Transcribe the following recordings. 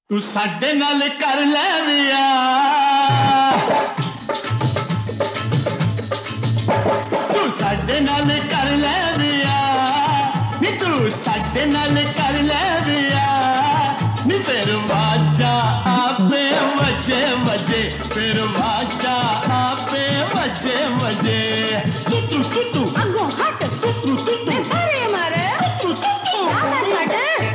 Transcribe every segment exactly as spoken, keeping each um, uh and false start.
तू साडे नाल कर ले विआह, तू साडे नाल कर ले विआह, नी तू साडे नाल कर ले विआह, नी फिर वाजा आपे वजे वजे, फिर वाजा आपे वजे वजे। तू तू तू तू अगो हट, तू तू तू तू अरे मारे, तू तू तू ना हट।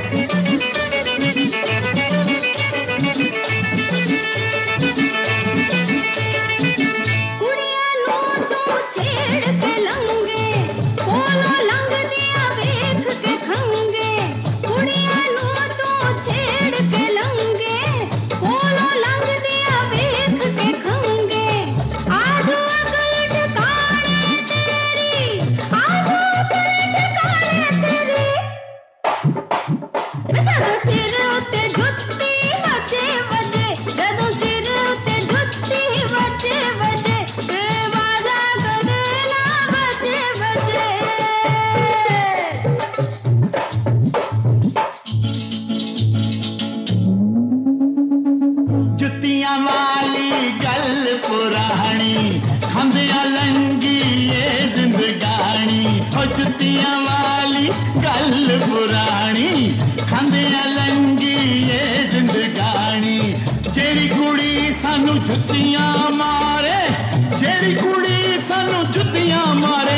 जुतियां वाली गल पुरानी, खांदिया लंगी ये जिंदगानी। जेड़ी कुड़ी सानू जुतियां मारे, जेड़ी कुड़ी सानू जुतियां मारे,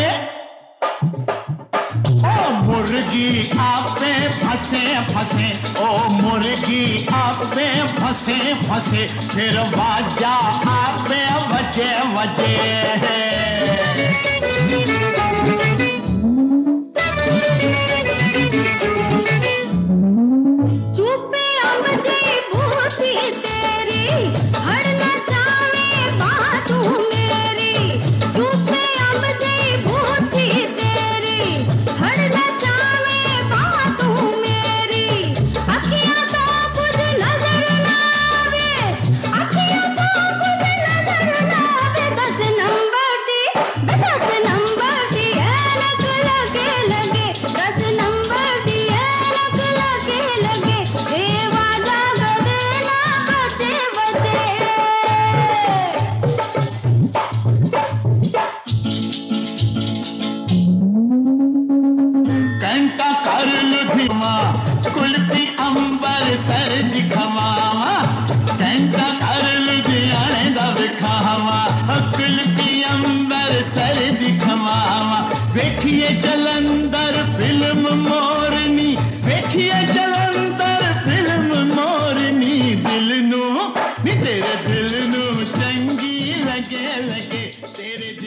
ओ मुर्गी आपे फसे फसे, ओ मुर्गी आपे फसे फसे, फिर वाजा आपे वजे वजे। कुल्फी अंबर सर दिखावा, घंटा कर लुधियाने दा विखावा, कुल्फी अंबर सर दिखावा। वेखिए जलंधर फिल्म मोरनी, वेखिए जलंधर फिल्म मोरनी, दिल नू नी तेरे दिल नू चंगी लगे लगे तेरे